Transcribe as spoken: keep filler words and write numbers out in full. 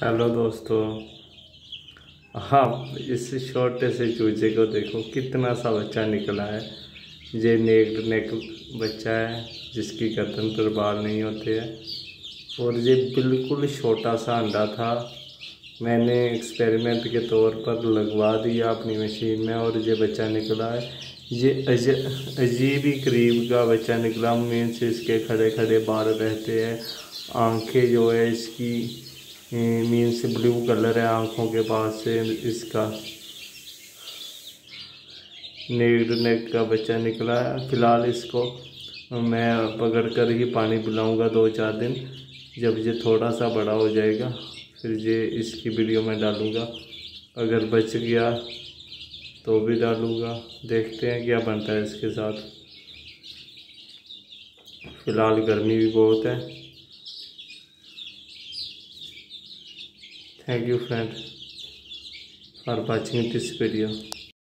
Hello दोस्तों। हाँ, इस छोटे से चूजे को देखो, कितना सा बच्चा निकला है। ये नेक नेक बच्चा है जिसकी गर्दन पर बाल नहीं होते हैं और ये बिल्कुल छोटा सा अंडा था। मैंने एक्सपेरिमेंट के तौर पर लगवा दिया अपनी मशीन में और ये बच्चा निकला है। ये अजीब ही करीब का बच्चा निकला। मीन्स इसके खड़े खड़े बाल रहते हैं। आंखें जो है इसकी मीन्स ब्लू कलर है आँखों के पास से। इसका नेक नेक का बच्चा निकला है। फ़िलहाल इसको मैं पकड़ कर ही पानी पिलाऊंगा दो चार दिन। जब ये थोड़ा सा बड़ा हो जाएगा फिर ये इसकी वीडियो में डालूंगा। अगर बच गया तो भी डालूंगा। देखते हैं क्या बनता है इसके साथ। फ़िलहाल गर्मी भी बहुत है। Thank you friend for watching this video.